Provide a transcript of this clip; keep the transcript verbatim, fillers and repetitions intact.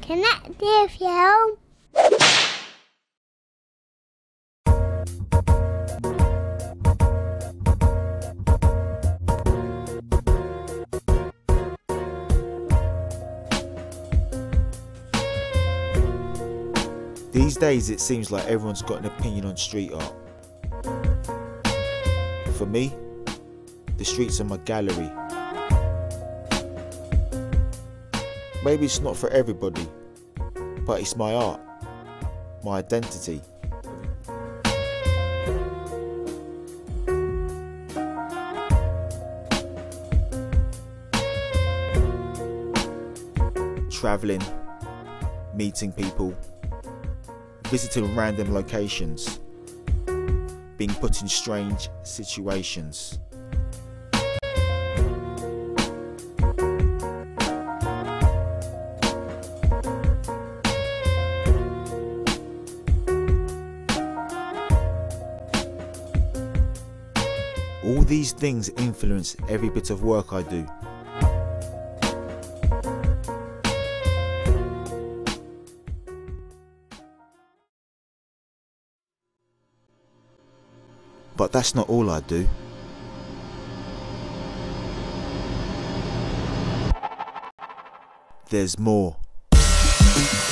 Connective, yo. These days it seems like everyone's got an opinion on street art. For me, the streets are my gallery. Maybe it's not for everybody, but it's my art, my identity. Travelling, meeting people, visiting random locations, being put in strange situations. All these things influence every bit of work I do. But that's not all I do. There's more.